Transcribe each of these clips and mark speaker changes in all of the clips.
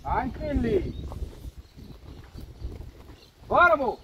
Speaker 1: Ai, feliz. Bora, amor.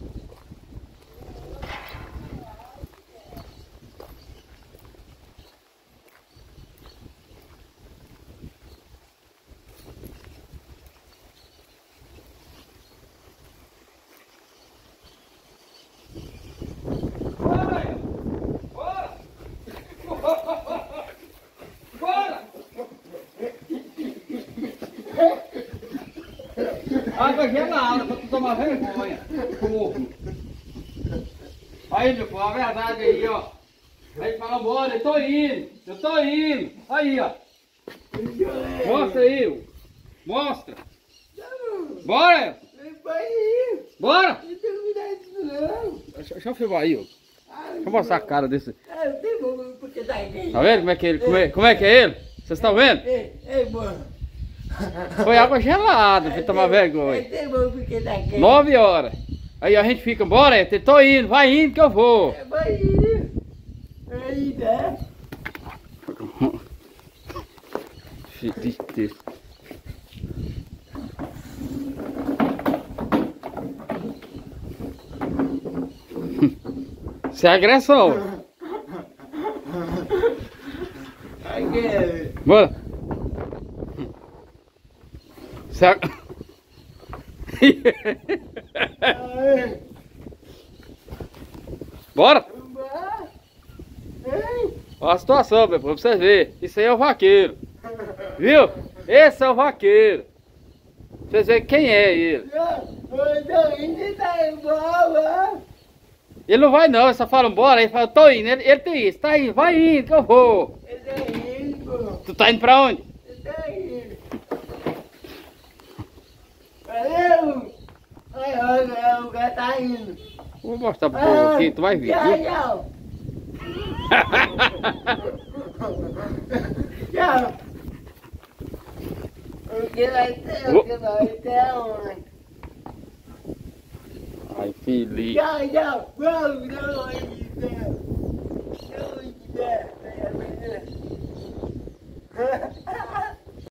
Speaker 1: Água gelada pra tu tomar vergonha. Corno. Aí, meu povo, a verdade aí, ó. Aí fala, bora, eu tô indo. Aí, ó. Mostra aí, mostra. Bora! Bora! Deixa eu filmar aí, ó. Deixa eu mostrar a cara desse. Tá vendo como é que ele, como é que é ele? Vocês estão vendo? Foi água gelada pra tomar vergonha. 9 horas. Aí a gente fica, bora, tô indo, vai indo que eu vou.
Speaker 2: Vai indo. Aí, né?
Speaker 1: Isso é agressão. Bora. Bora. Olha a situação, meu povo, pra vocês verem. Isso aí é o vaqueiro. Viu? Esse é o vaqueiro. Vocês verem quem é ele. Ele não vai não, ele só fala bora, ele fala, tô indo, ele tem isso, tá indo, vai indo que eu vou. Tu tá indo pra onde?
Speaker 2: Valeu! Olha, o cara tá indo.
Speaker 1: Vou mostrar pro povo aqui, tu vai ver, viu?
Speaker 2: Tchau. Tchau. O que vai ter onde?
Speaker 1: Ai, feliz.
Speaker 2: Tchau. Vamos, não,